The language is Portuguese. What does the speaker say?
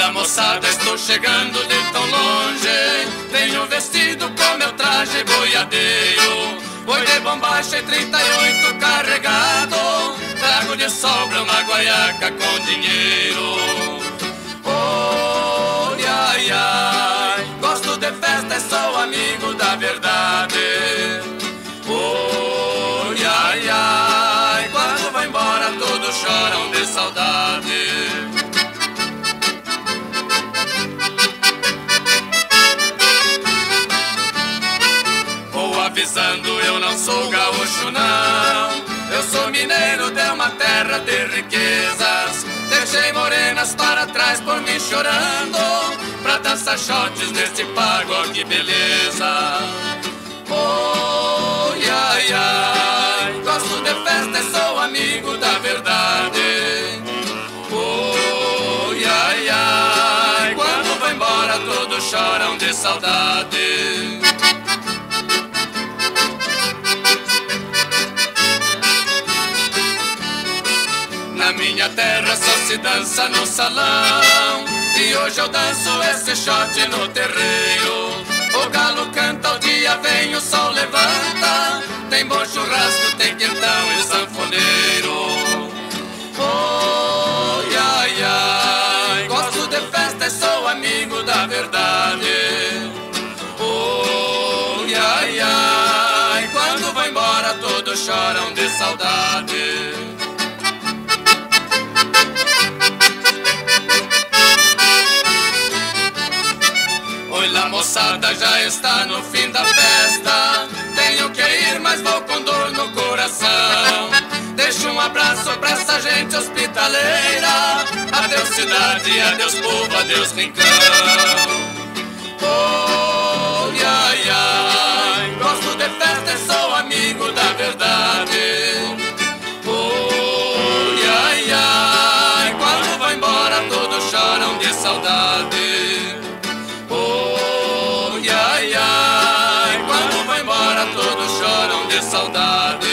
lá moçada, estou chegando de tão longe. Tenho vestido com meu traje boiadeiro, boi de bombacha e 38 carregado. Trago de sobra uma guaiaca com dinheiro. Oh, ai, ai, gosto de festa e sou amigo da verdade. Oh, ai, ai, quando vai embora todos choram de saudade. Avisando, eu não sou gaúcho não, eu sou mineiro de uma terra de riquezas. Deixei morenas para trás por mim chorando, pra dançar shots neste pagode, que beleza. Oh, ai, ai, gosto de festa e sou amigo da verdade. Oh, ai, ai, quando vai embora todos choram de saudade. Na minha terra só se dança no salão, e hoje eu danço esse shot no terreiro. O galo canta, o dia vem, o sol levanta, tem bom churrasco, tem quentão e sanfoneiro. Oh, ai, ai, gosto de festa e sou amigo da verdade. Oh, ai, ai, quando vai embora todos choram de saudade. Oi lá moçada, já está no fim da festa. Tenho que ir, mas vou com dor no coração. Deixo um abraço pra essa gente hospitaleira. Adeus cidade, adeus povo, adeus rincão. Oh, ai, ai, gosto de festa e sou amigo da verdade. Oh, ai, ai, quando vai embora todos choram de saudade. Ai, ai, quando vai embora todos choram de saudade.